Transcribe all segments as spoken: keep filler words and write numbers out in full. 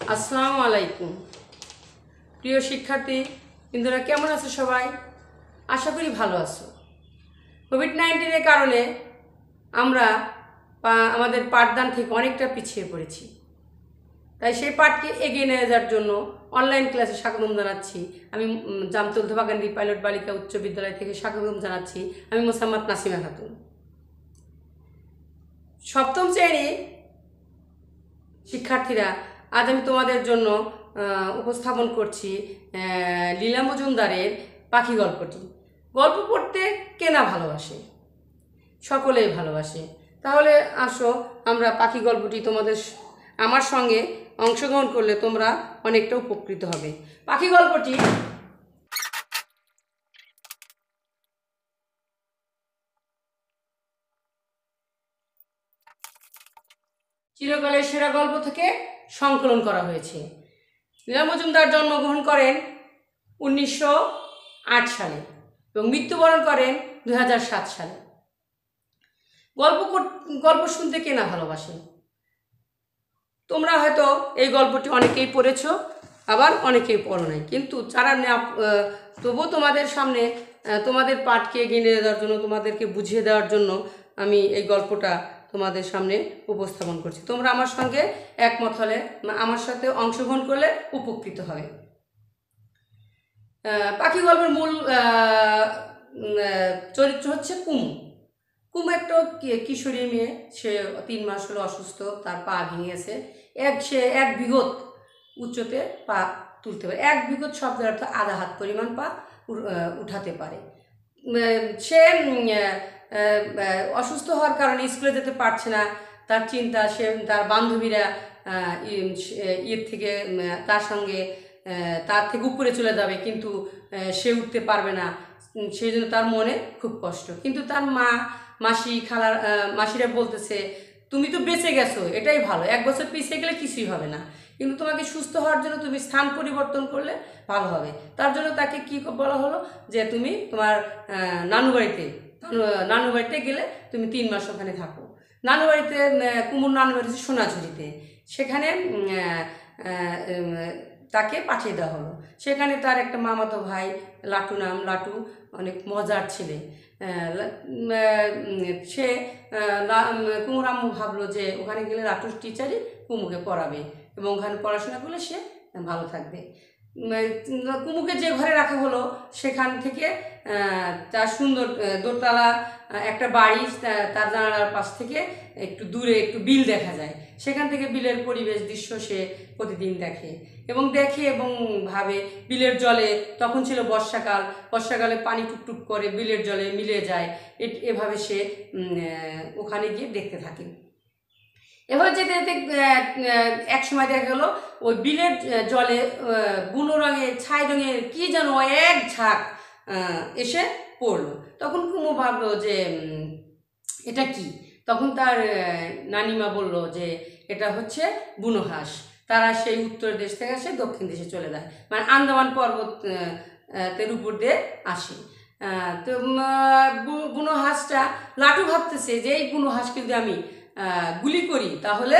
আসসালামু আলাইকুম প্রিয় শিক্ষার্থী বন্ধুরা, কেমন আছো সবাই? আশা করি ভালো আছো। কোভিড নাইন্টিনের কারণে আমরা আমাদের পাঠদান থেকে অনেকটা পিছিয়ে পড়েছি, তাই সেই পাঠকে এগিয়ে নিয়ে যাওয়ার জন্য অনলাইন ক্লাসে স্বাগতম জানাচ্ছি। আমি জামতল ধোবাকান্দি পাইলট বালিকা উচ্চ বিদ্যালয় থেকে স্বাগতম জানাচ্ছি। আমি মোসাম্মদ নাসিমা খাতুন। সপ্তম শ্রেণী শিক্ষার্থীরা, আজ আমি তোমাদের জন্য উপস্থাপন করছি লীলা মজুমদারের পাখি গল্পটি। গল্প পড়তে কে না ভালোবাসে? সকলেই ভালোবাসে। তাহলে আসো আমরা পাখি গল্পটি তোমাদের আমার সঙ্গে অংশগ্রহণ করলে তোমরা অনেকটা উপকৃত হবে। পাখি গল্পটি চিরকালের সেরা গল্প থেকে সংকলন করা হয়েছে। লীলা মজুমদার জন্মগ্রহণ করেন উনিশশো আট সালে এবং মৃত্যুবরণ করেন দুই হাজার সাত সালে। গল্প গল্প শুনতে কে না ভালোবাসে? তোমরা হয়তো এই গল্পটি অনেকেই পড়েছো, আবার অনেকেই পড়ো নাই, কিন্তু যারা তবুও তোমাদের সামনে তোমাদের পাঠকে এগিয়ে নিয়ে যাওয়ার জন্য, তোমাদেরকে বুঝিয়ে দেওয়ার জন্য আমি এই গল্পটা তোমাদের সামনে উপস্থাপন করছি। তোমরা আমার সঙ্গে একমত হলে, আমার সাথে অংশগ্রহণ করলে উপকৃত হবে। পাখি গল্পের মূল চরিত্র হচ্ছে কুমু। কুমু একটা কিশোরী মেয়ে, সে তিন মাস হলো অসুস্থ, তার পা ভেঙে গেছে। এক সে এক বিঘত উচ্চতে পা তুলতে পারে, এক বিঘত শব্দের অর্থ আধা হাত পরিমাণ পা উঠাতে পারে। সে অসুস্থ হওয়ার কারণে স্কুলে যেতে পারছে না। তার চিন্তা, সে তার বান্ধবীরা ইয়ের থেকে তার সঙ্গে তার থেকে উপরে চলে যাবে, কিন্তু সে উঠতে পারবে না, সেই জন্য তার মনে খুব কষ্ট। কিন্তু তার মা, মাসি, খালার মাসিরা বলতেছে, তুমি তো বেঁচে গেছো, এটাই ভালো, এক বছর পিছিয়ে গেলে কিছুই হবে না, কিন্তু তোমাকে সুস্থ হওয়ার জন্য তুমি স্থান পরিবর্তন করলে ভালো হবে। তার জন্য তাকে কি বলা হলো যে তুমি তোমার নানু বাড়িতে নানু বাড়িতে গেলে তুমি তিন মাস ওখানে থাকো। নানু বাড়িতে, কুমুর নানু বাড়িতে সোনাঝুরিতে, সেখানে তাকে পাঠিয়ে দেওয়া হলো। সেখানে তার একটা মামাতো ভাই লাটু নাম, লাটু অনেক মজার ছেলে। সে কুমুর আম্মু ভাবলো যে ওখানে গেলে লাটুর টিচারই কুমুকে পড়াবে এবং ওখানে পড়াশোনা করলে সে ভালো থাকবে। কুমুকে যে ঘরে রাখা হলো সেখান থেকে তার সুন্দর দোতলা একটা বাড়ি, তার জানালার পাশ থেকে একটু দূরে একটু বিল দেখা যায়। সেখান থেকে বিলের পরিবেশ দৃশ্য সে প্রতিদিন দেখে এবং দেখে এবং ভাবে বিলের জলে, তখন ছিল বর্ষাকাল, বর্ষাকালে পানি টুকটুক করে বিলের জলে মিলে যায়। এভাবে সে ওখানে গিয়ে দেখতে থাকে। এভাবে যেতে যেতে এক সময় দেখা গেল ওই বিলের জলে বুনো রঙের, ছাই রঙের কি যেন এক ঝাঁক এসে পড়লো। তখন কুমু ভাবলো যে এটা কি? তখন তার নানিমা বলল যে এটা হচ্ছে বুনো হাঁস। তারা সেই উত্তর দেশ থেকে আসে দক্ষিণ দেশে চলে যায়, মানে আন্দামান পর্বতের উপর দিয়ে আসে। তো বুনো হাঁসটা, লাটু ভাবতেছে যে এই বুনো হাঁসকে যদি আমি গুলি করি তাহলে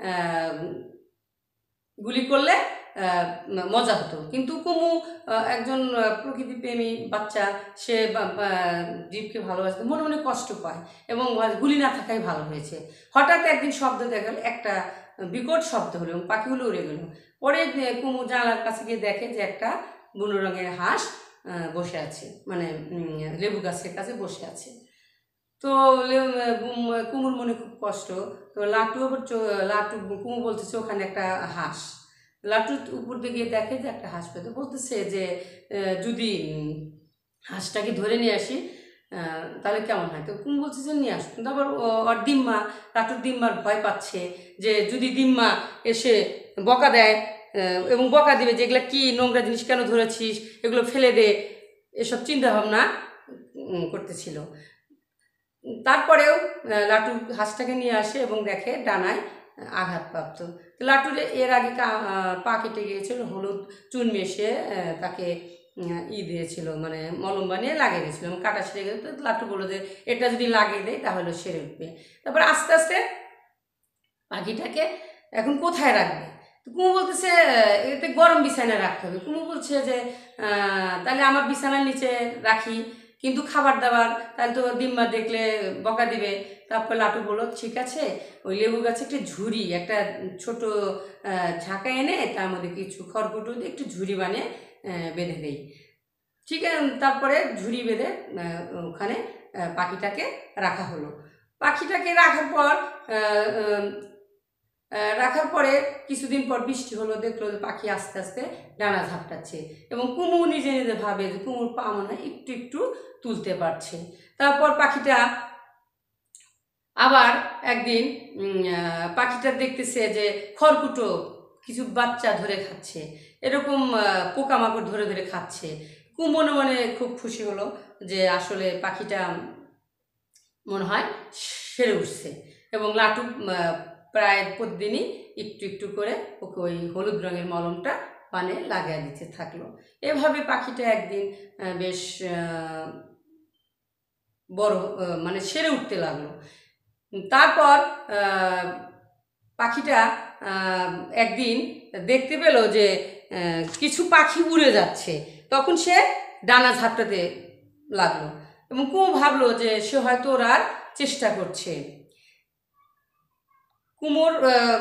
গুলি করলে মজা হতো, কিন্তু কুমু একজন প্রকৃতিপ্রেমী বাচ্চা, সে জীবকে ভালোবাসতে মনে মনে কষ্ট পায় এবং গুলি না থাকাই ভালো হয়েছে। হঠাৎ একদিন শব্দ দেখা গেল, একটা বিকট শব্দ হলো এবং পাখিগুলো উড়ে গেল। পরে কুমু জানালার কাছে গিয়ে দেখে যে একটা বুনো রঙের হাঁস বসে আছে, মানে লেবু গাছের কাছে বসে আছে। তো কুমুর মনে খুব কষ্ট। তো লাটু লাটু কুমু বলতেছে ওখানে একটা হাঁস। লাটু উপর দিয়ে গিয়ে দেখে যে একটা হাঁস পেতে, বলতেছে যে যদি হাঁসটাকে ধরে নিয়ে আসি তাহলে কেমন হয়? তো কুমু বলছে যে নিয়ে আসো, কিন্তু আবার ওর দিম্মা, লাটুর দিম্মার ভয় পাচ্ছে যে যদি দিম্মা এসে বকা দেয় এবং বকা দিবে যে এগুলো কি নোংরা জিনিস কেন ধরেছিস, এগুলো ফেলে দে, এসব চিন্তা ভাবনা করতেছিল। তারপরেও লাটু হাঁসটাকে নিয়ে আসে এবং দেখে ডানায় আঘাতপ্রাপ্ত। লাটুর এর আগে পা কেটে গিয়েছিল, হলুদ চুন মেশে তাকে ই দিয়েছিল, মানে মলম বানিয়ে লাগিয়ে দিয়েছিল এবং কাটা সেরে গেছে। তো লাটু বললো যে এটা যদি লাগিয়ে দেয় তাহলে সেরে উঠবে। তারপর আস্তে আস্তে পাখিটাকে এখন কোথায় রাখবে? তো কুমু বলতেছে এতে গরম বিছানায় রাখতে হবে। কুমু বলছে যে তাহলে আমার বিছানার নিচে রাখি, কিন্তু খাবার দাবার তাহলে তো ডিম্মা দেখলে বকা দিবে। তারপর লাটু বলল ঠিক আছে, ওই লেবু গাছে একটা ঝুড়ি, একটা ছোট ঝাঁকা এনে তার মধ্যে কিছু খড়কুটো দিয়ে একটু ঝুড়ি বানিয়ে বেঁধে দেই। ঠিক আছে, তারপরে ঝুড়ি বেঁধে ওখানে পাখিটাকে রাখা হলো। পাখিটাকে রাখার পর রাখার পরে কিছুদিন পর বৃষ্টি হলো, দেখলো যে পাখি আস্তে আস্তে ডানা ঝাপটাচ্ছে এবং কুমু নিজে নিজে ভাবে যে কুমুর পা মনে হয় একটু একটু তুলতে পারছে। তারপর পাখিটা আবার একদিন পাখিটা দেখতেছে যে খড়কুটো কিছু বাচ্চা ধরে খাচ্ছে, এরকম পোকামাকড় ধরে ধরে খাচ্ছে। কুমু মনে মনে খুব খুশি হলো যে আসলে পাখিটা মনে হয় সেরে উঠছে, এবং লাটু প্রায় প্রতিদিনই একটু একটু করে ওকে ওই হলুদ রঙের মলমটা পানে লাগিয়ে দিতে থাকলো। এভাবে পাখিটা একদিন বেশ বড় মানে সেরে উঠতে লাগলো। তারপর পাখিটা একদিন দেখতে পেল যে কিছু পাখি উড়ে যাচ্ছে, তখন সে ডানা ঝাপটাতে লাগলো এবং কুমু ভাবলো যে সে হয়তো ওরা চেষ্টা করছে। কুমুর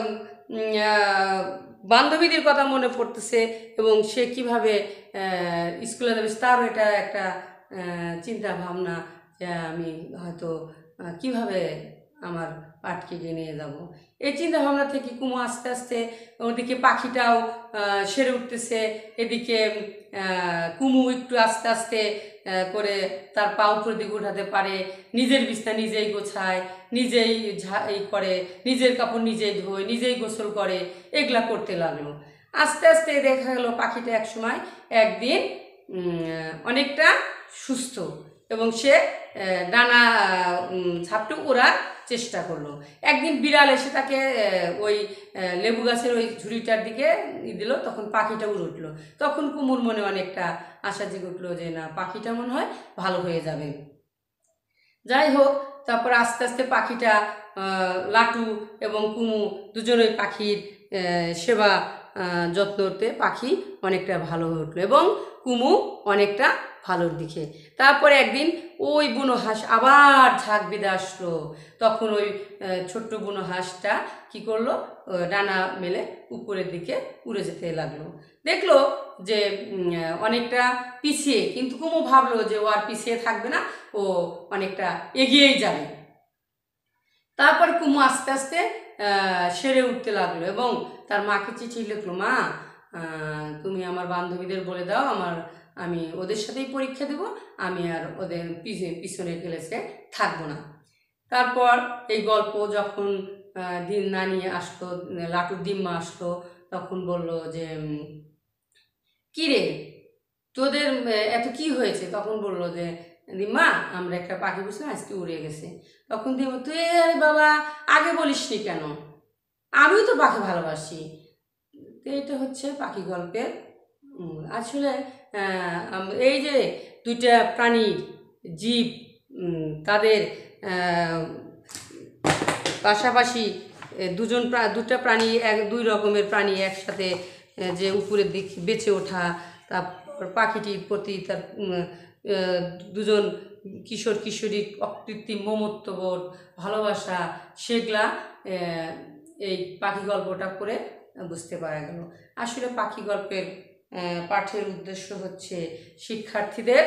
বান্ধবীদের কথা মনে পড়তেছে এবং সে কিভাবে স্কুলে যাবে তারও এটা একটা চিন্তা ভাবনা যে আমি হয়তো কিভাবে আমার পাটকে নিয়ে যাব। এই চিন্তা ভাবনা থেকে কুমু আস্তে আস্তে ওদিকে পাখিটাও সেরে উঠতেছে, এদিকে কুমু একটু আস্তে আস্তে করে তার পা উপর দিকে উঠাতে পারে, নিজের বিছানা নিজেই গোছায়, নিজেই ঝাই করে, নিজের কাপড় নিজেই ধোয়, নিজেই গোসল করে, এগুলা করতে লাগলো। আস্তে আস্তে দেখা গেল পাখিটা এক সময় একদিন অনেকটা সুস্থ এবং সে ডানা ঝাপটে ওড়ার চেষ্টা করলো। একদিন বিড়াল এসে তাকে ওই লেবু গাছের ওই ঝুড়িটার দিকে দিল, তখন পাখিটা উড়ে উঠলো। তখন কুমুর মনে অনেকটা আশা জেগে উঠলো যে না, পাখিটা মনে হয় ভালো হয়ে যাবে। যাই হোক, তারপর আস্তে আস্তে পাখিটা লাটু এবং কুমু দুজনেই পাখির সেবা যত্নতে পাখি অনেকটা ভালো হয়ে উঠলো এবং কুমু অনেকটা ভালোর দিকে। তারপরে একদিন ওই বুনো হাঁস আবার ঝাঁক বেঁধে আসলো, তখন ওই ছোট্ট বুনো হাঁসটা কি করলো, ডানা মেলে উপরের দিকে উড়ে যেতে লাগলো। দেখলো যে অনেকটা পিছিয়ে, কিন্তু কুমু ভাবলো যে ও আর পিছিয়ে থাকবে না, ও অনেকটা এগিয়েই যাবে। তারপর কুমু আস্তে আস্তে সেরে উঠতে লাগলো এবং তার মাকে চিঠি লিখলো, মা তুমি আমার বান্ধবীদের বলে দাও আমার আমি ওদের সাথেই পরীক্ষা দেব, আমি আর ওদের পিছনে ক্লাসে থাকবো না। তারপর এই গল্প যখন দিন নানি আসলো, লাটুর দিম্মা আসলো, তখন বলল যে কি রে তোদের এত কি হয়েছে? তখন বললো যে দিম্মা আমরা একটা পাখি বুঝলাম আজকে উড়ে গেছে। তখন দিম্মা তুই আরে বাবা আগে বলিস নি কেন, আমিও তো পাখি ভালোবাসি। তো এটা হচ্ছে পাখি গল্পের আসলে এই যে দুইটা প্রাণীর জীব তাদের পাশাপাশি দুজন দুটা প্রাণী এক দুই রকমের প্রাণী একসাথে যে উপরের দিক বেঁচে ওঠা, তারপর পাখিটির প্রতি তার দুজন কিশোর কিশোরী অকৃত্রিম মমত্ববোধ ভালোবাসা, সেগুলা এই পাখি গল্পটা করে বুঝতে পারা গেল। আসলে পাখি গল্পের পাঠের উদ্দেশ্য হচ্ছে শিক্ষার্থীদের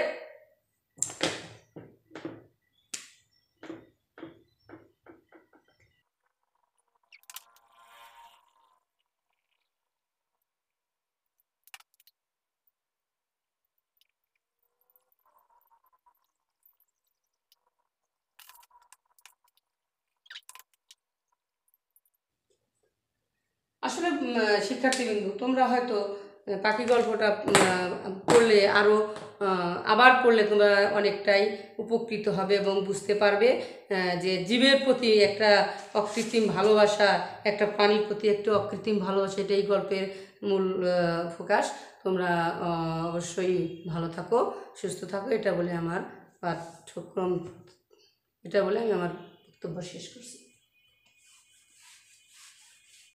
আসলে শিক্ষার্থীবৃন্দ তোমরা হয়তো পাখি গল্পটা পড়লে আরও আবার পড়লে তোমরা অনেকটাই উপকৃত হবে এবং বুঝতে পারবে যে জীবের প্রতি একটা অকৃত্রিম ভালোবাসা, একটা প্রাণীর প্রতি একটা অকৃত্রিম ভালোবাসা, এটাই গল্পের মূল ফোকাস। তোমরা অবশ্যই ভালো থাকো, সুস্থ থাকো, এটা বলে আমার পাঠ্যক্রম এটা বলে আমি আমার বক্তব্য শেষ করছি।